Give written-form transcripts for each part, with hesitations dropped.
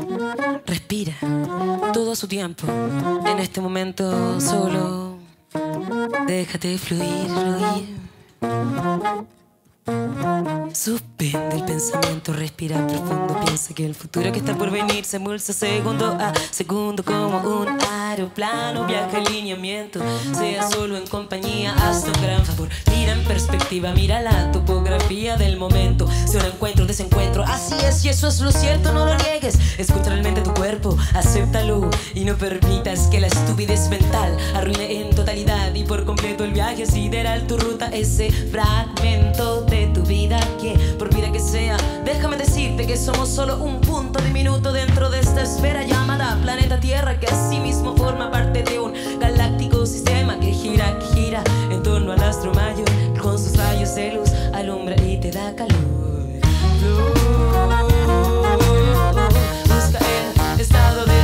Respira, todo a su tiempo. En este momento solo déjate fluir, fluir. Suspende el pensamiento, respira profundo. Piensa que el futuro que está por venir se emulsa segundo a segundo como un aeroplano. Viaja en lineamiento, sea solo en compañía. Hazte un gran favor, mira en perspectiva, mira la topografía del momento. Sea un encuentro, desencuentro, así es y eso es lo cierto. No lo niegues, escucha realmente tu cuerpo, acéptalo y no permitas que la estupidez mental arruine en totalidad y por completo el viaje sideral. Tu ruta, ese fragmento de tu vida que, por vida que sea, déjame decirte que somos solo un punto diminuto dentro de esta esfera llamada planeta Tierra, que asimismo forma parte de un galáctico sistema que gira en torno al astro mayor, con sus rayos de luz alumbra y te da calor. Busca el estado de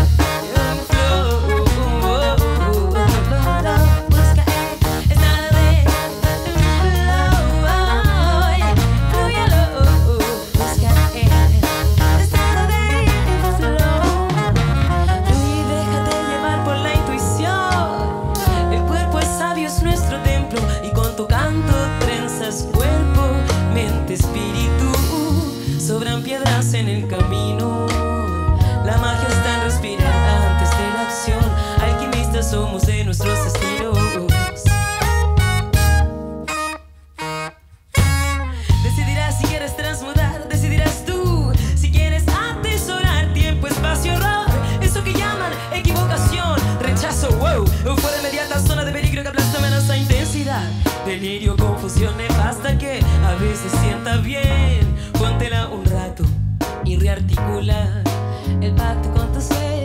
sobran piedras en el camino. La magia está en respirar antes de la acción. Alquimistas somos de nuestros estilos. Decidirás si quieres transmudar, decidirás tú si quieres atesorar tiempo, espacio, error, eso que llaman equivocación, rechazo, wow, fuera inmediata, zona de peligro que aplasta menos a intensidad, delirio, confusión nefasta que a veces sienta bien. Póntela un rato y rearticula el pacto con tu sueño.